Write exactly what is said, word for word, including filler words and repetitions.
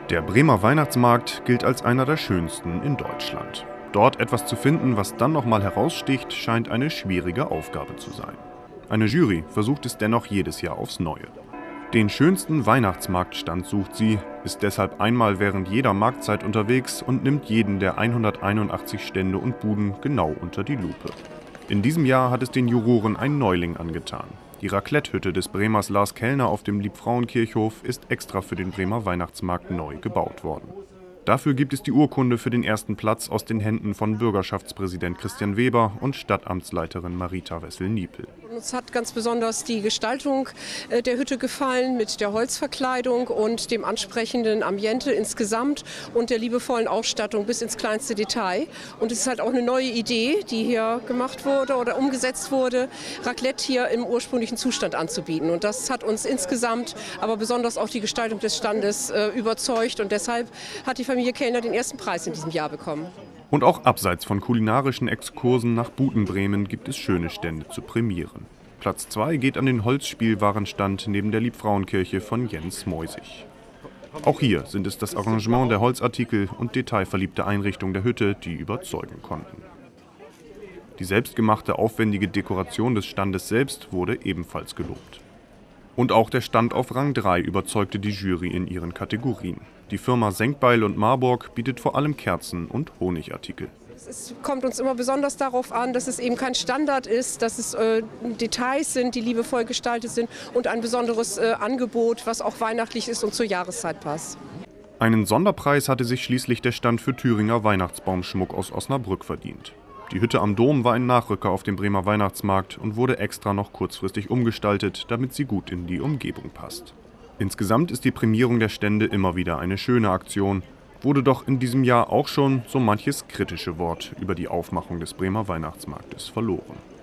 Der Bremer Weihnachtsmarkt gilt als einer der schönsten in Deutschland. Dort etwas zu finden, was dann nochmal heraussticht, scheint eine schwierige Aufgabe zu sein. Eine Jury versucht es dennoch jedes Jahr aufs Neue. Den schönsten Weihnachtsmarktstand sucht sie, ist deshalb einmal während jeder Marktzeit unterwegs und nimmt jeden der hunderteinundachtzig Stände und Buden genau unter die Lupe. In diesem Jahr hat es den Juroren ein Neuling angetan. Die Raclette-Hütte des Bremers Lars Kellner auf dem Liebfrauenkirchhof ist extra für den Bremer Weihnachtsmarkt neu gebaut worden. Dafür gibt es die Urkunde für den ersten Platz aus den Händen von Bürgerschaftspräsident Christian Weber und Stadtamtsleiterin Marita Wessel-Niepel. Uns hat ganz besonders die Gestaltung der Hütte gefallen mit der Holzverkleidung und dem ansprechenden Ambiente insgesamt und der liebevollen Ausstattung bis ins kleinste Detail. Und es ist halt auch eine neue Idee, die hier gemacht wurde oder umgesetzt wurde, Raclette hier im ursprünglichen Zustand anzubieten. Und das hat uns insgesamt, aber besonders auch die Gestaltung des Standes äh, überzeugt. Und deshalb hat die Familie Kellner den ersten Preis in diesem Jahr bekommen. Und auch abseits von kulinarischen Exkursen nach Butenbremen gibt es schöne Stände zu prämieren. Platz zwei geht an den Holzspielwarenstand neben der Liebfrauenkirche von Jens Moisig. Auch hier sind es das Arrangement der Holzartikel und detailverliebte Einrichtung der Hütte, die überzeugen konnten. Die selbstgemachte aufwendige Dekoration des Standes selbst wurde ebenfalls gelobt. Und auch der Stand auf Rang drei überzeugte die Jury in ihren Kategorien. Die Firma Senkbeil und Marburg bietet vor allem Kerzen und Honigartikel. Es kommt uns immer besonders darauf an, dass es eben kein Standard ist, dass es äh, Details sind, die liebevoll gestaltet sind und ein besonderes äh, Angebot, was auch weihnachtlich ist und zur Jahreszeit passt. Einen Sonderpreis hatte sich schließlich der Stand für Thüringer Weihnachtsbaumschmuck aus Osnabrück verdient. Die Hütte am Dom war ein Nachrücker auf dem Bremer Weihnachtsmarkt und wurde extra noch kurzfristig umgestaltet, damit sie gut in die Umgebung passt. Insgesamt ist die Prämierung der Stände immer wieder eine schöne Aktion, wurde doch in diesem Jahr auch schon so manches kritische Wort über die Aufmachung des Bremer Weihnachtsmarktes verloren.